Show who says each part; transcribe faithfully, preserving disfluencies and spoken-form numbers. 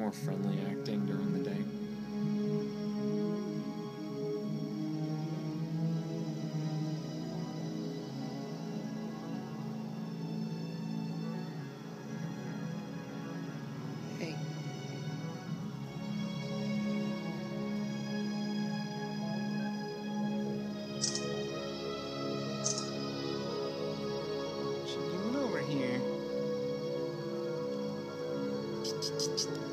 Speaker 1: more friendly acting during the day.
Speaker 2: Hey.
Speaker 1: What you doing over here?